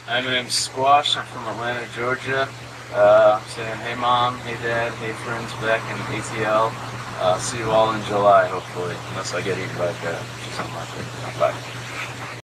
Hi, my name's Squash. I'm from Atlanta, Georgia. Saying hey mom, hey dad, hey friends back in ATL. See you all in July, hopefully, unless I get eaten by a bear or something like that. Bye.